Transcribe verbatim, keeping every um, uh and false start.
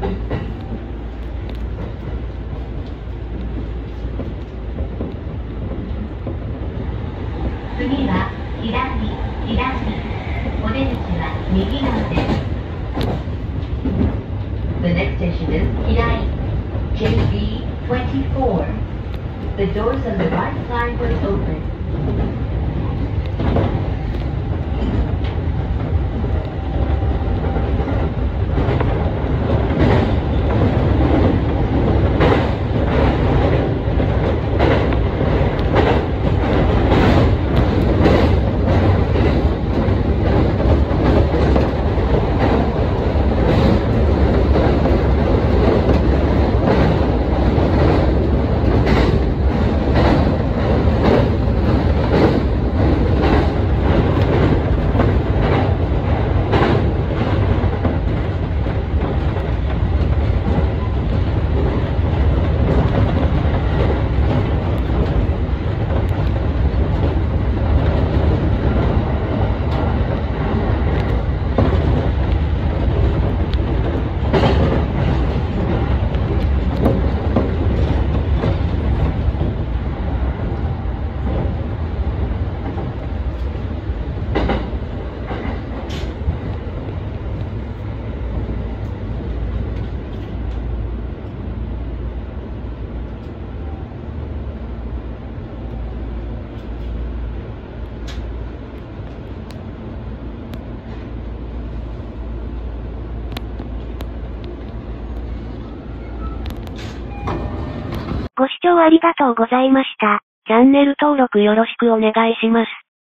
次は左、左。お出口は右側です。The next station is 左 J B twenty-four. The doors on the right side will open. ご視聴ありがとうございました。チャンネル登録よろしくお願いします。